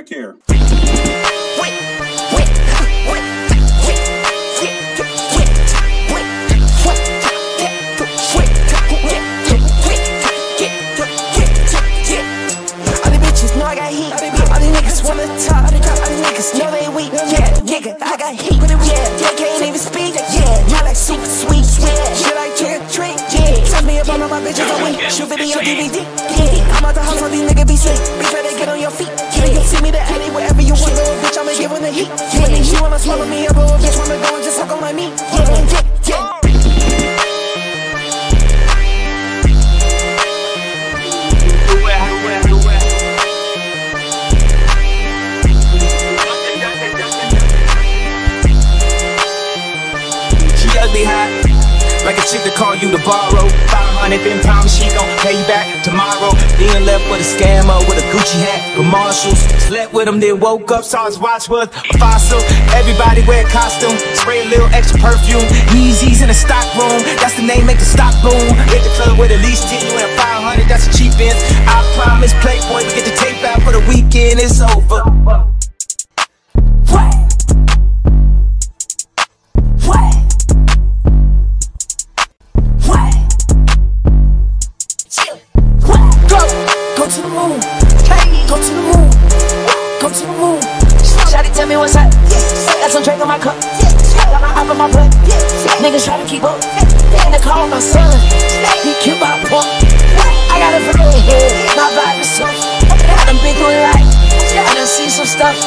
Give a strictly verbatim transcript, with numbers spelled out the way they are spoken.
care. Wanna talk, all these niggas know they weak. Yeah, nigga, I got heat. Yeah, they can't even speak. Yeah, not like super sweet. Yeah, shit like trick or treat. Yeah, tell me if all of my bitches are weak. Shoot video D V D. Yeah, I'm out the house, all these niggas be slick. Be try to get on your feet. Yeah, you see me the alley wherever you want. Little bitch, I'ma give her the heat. Yeah, she wanna swallow me up, or a bitch wanna go and just suck on my meat. Yeah, yeah, yeah. High, like a chick to call you to borrow five hundred, then promise she gon' pay you back tomorrow. Being left with a scammer with a Gucci hat for Marshalls. Slept with him, then woke up, saw his watch was a fossil. Everybody wear a costume, spray a little extra perfume. Yeezys in the stock room, that's the name, make the stock boom. Hit the club with at least ten, you and a five hundred, that's a cheap end. I promise Playboy, we get the tape out for the weekend, it's over. What? What? Go to the moon, hey, go to the moon, go to the moon. Shawty tell me what's up, got some drink on my cup, got my eye on my blood. Niggas try to keep up, in the car with my son, he killed my punk. I got a friend here, my vibe is so. I done been through life, I done seen some stuff.